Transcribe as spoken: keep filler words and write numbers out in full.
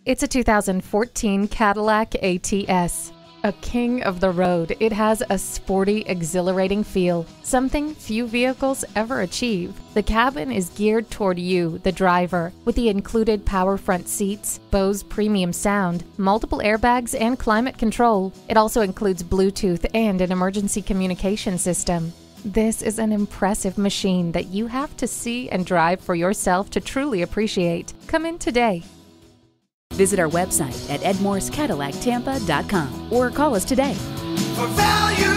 It's a two thousand fourteen Cadillac A T S. A king of the road, it has a sporty, exhilarating feel, something few vehicles ever achieve. The cabin is geared toward you, the driver, with the included power front seats, Bose Premium Sound, multiple airbags, and climate control. It also includes Bluetooth and an emergency communication system. This is an impressive machine that you have to see and drive for yourself to truly appreciate. Come in today. Visit our website at edmores cadillac tampa dot com or call us today. For value.